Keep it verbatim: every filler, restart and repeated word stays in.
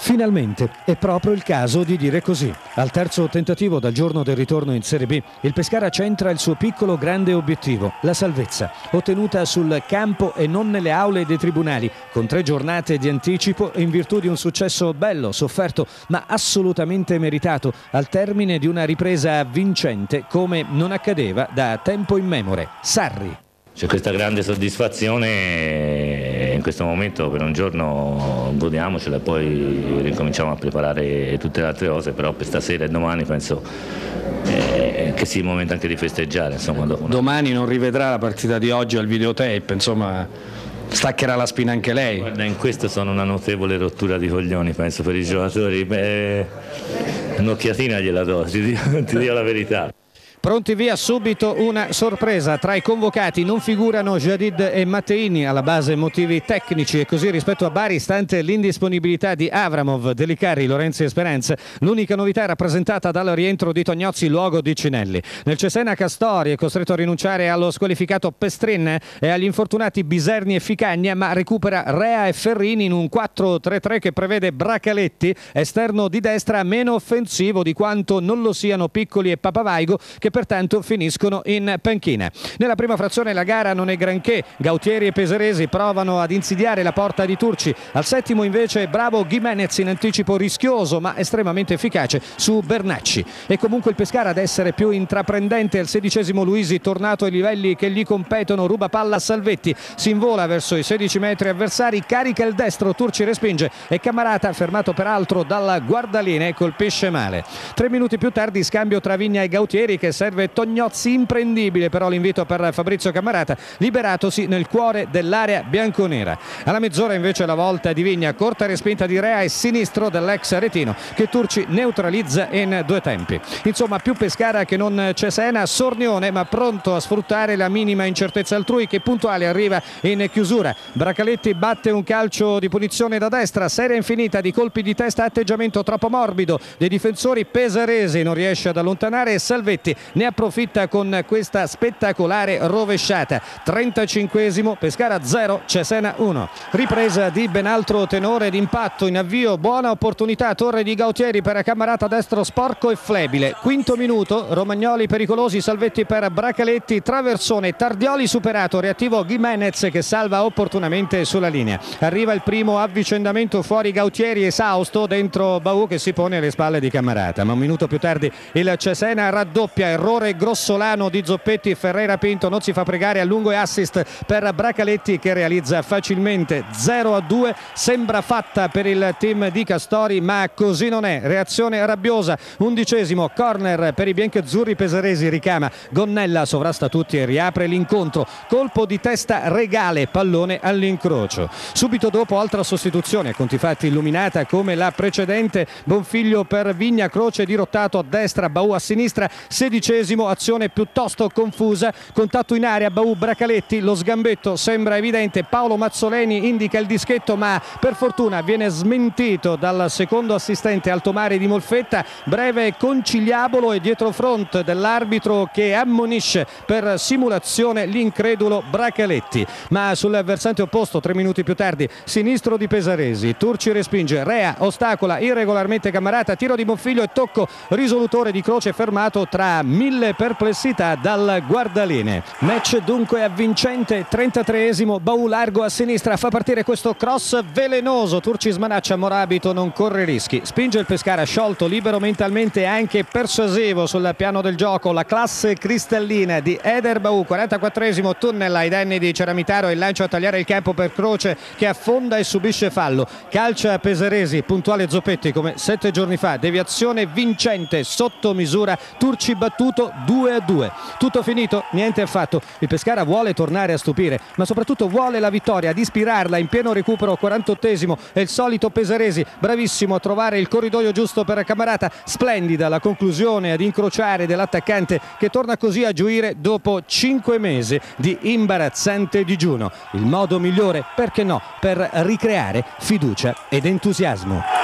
Finalmente è proprio il caso di dire così. Al terzo tentativo dal giorno del ritorno in Serie B, il Pescara centra il suo piccolo grande obiettivo, la salvezza, ottenuta sul campo e non nelle aule dei tribunali, con tre giornate di anticipo in virtù di un successo bello, sofferto, ma assolutamente meritato, al termine di una ripresa vincente come non accadeva da tempo immemore. Sarri. C'è questa grande soddisfazione, in questo momento per un giorno godiamocela e poi ricominciamo a preparare tutte le altre cose, però per stasera e domani penso eh, che sia il momento anche di festeggiare. Insomma, dopo una... Domani non rivedrà la partita di oggi al videotape, insomma staccherà la spina anche lei. Guarda, in questo sono una notevole rottura di coglioni, penso, per i giocatori. Beh, un'occhiatina gliela do, ti dico, ti dico la verità. Pronti via subito una sorpresa. Tra i convocati non figurano Jadid e Matteini, alla base motivi tecnici, e così rispetto a Bari, stante l'indisponibilità di Avramov, Delicari, Lorenzi e Speranza, l'unica novità è rappresentata dal rientro di Tognozzi, luogo di Cinelli. Nel Cesena Castori è costretto a rinunciare allo squalificato Pestrin e agli infortunati Biserni e Ficagna, ma recupera Rea e Ferrini in un quattro tre tre che prevede Bracaletti, esterno di destra, meno offensivo di quanto non lo siano Piccoli e Papavaigo, che pertanto finiscono in panchina. Nella prima frazione la gara non è granché, Gautieri e Peseresi provano ad insidiare la porta di Turci, al settimo invece bravo Gimenez in anticipo rischioso ma estremamente efficace su Bernacci. E comunque il Pescara ad essere più intraprendente, al sedicesimo Luisi, tornato ai livelli che gli competono, ruba palla a Salvetti, si invola verso i sedici metri avversari, carica il destro, Turci respinge e Cammarata, fermato peraltro dalla guardaline, colpisce male. Tre minuti più tardi scambio tra Vigna e Gautieri che serve Tognozzi, imprendibile però l'invito per Fabrizio Cammarata, liberatosi nel cuore dell'area bianconera. Alla mezz'ora invece la volta di Vigna, corta respinta di Rea e sinistro dell'ex retino che Turci neutralizza in due tempi. Insomma, più Pescara che non Cesena, sornione ma pronto a sfruttare la minima incertezza altrui, che puntuale arriva in chiusura. Bracaletti batte un calcio di punizione da destra, serie infinita di colpi di testa, atteggiamento troppo morbido dei difensori. Pesaresi non riesce ad allontanare e Salvetti ne approfitta con questa spettacolare rovesciata. trentacinquesimo, Pescara zero, Cesena uno. Ripresa di ben altro tenore d'impatto in avvio, buona opportunità, torre di Gautieri per Cammarata, destro sporco e flebile. Quinto minuto, Romagnoli pericolosi, Salvetti per Bracaletti, traversone, Tardioli superato, reattivo Gimenez che salva opportunamente sulla linea. Arriva il primo avvicendamento fuori, Gautieri esausto, dentro Baù che si pone alle spalle di Cammarata, ma un minuto più tardi il Cesena raddoppia, errore grossolano di Zoppetti, Ferreira Pinto non si fa pregare a lungo e assist per Bracaletti che realizza facilmente zero a due. Sembra fatta per il team di Castori ma così non è, reazione rabbiosa. Undicesimo, corner per i biancazzurri, Pesaresi ricama, Gonnella sovrasta tutti e riapre l'incontro, colpo di testa regale, pallone all'incrocio. Subito dopo altra sostituzione, conti fatti illuminata come la precedente, Bonfiglio per Vigna, Croce dirottato a destra, Baù a sinistra. Sedicesimo, azione piuttosto confusa, contatto in area, Baù, Bracaletti, lo sgambetto sembra evidente, Paolo Mazzoleni indica il dischetto ma per fortuna viene smentito dal secondo assistente Altomare di Molfetta. Breve conciliabolo e dietro front dell'arbitro che ammonisce per simulazione l'incredulo Bracaletti. Ma sul versante opposto, tre minuti più tardi, sinistro di Pesaresi, Turci respinge, Rea ostacola irregolarmente Cammarata, tiro di Bonfiglio e tocco risolutore di Croce fermato tra mille perplessità dal guardaline. Match dunque avvincente. Trentatreesimo, Baù largo a sinistra, fa partire questo cross velenoso, Turci smanaccia, Morabito non corre rischi, spinge il Pescara sciolto, libero mentalmente e anche persuasivo sul piano del gioco. La classe cristallina di Eder Baù. Quarantaquattresimo, tunnel ai danni di Ceramitaro, il lancio a tagliare il campo per Croce che affonda e subisce fallo, calcia Pesaresi, puntuale Zoppetti come sette giorni fa, deviazione vincente sotto misura, Turci battuto due a due. Tutto finito? Niente affatto. Il Pescara vuole tornare a stupire, ma soprattutto vuole la vittoria, ad ispirarla. In pieno recupero, quarantottesimo, è il solito Pesaresi, bravissimo a trovare il corridoio giusto per Cammarata. Splendida la conclusione ad incrociare dell'attaccante che torna così a gioire dopo cinque mesi di imbarazzante digiuno. Il modo migliore, perché no, per ricreare fiducia ed entusiasmo.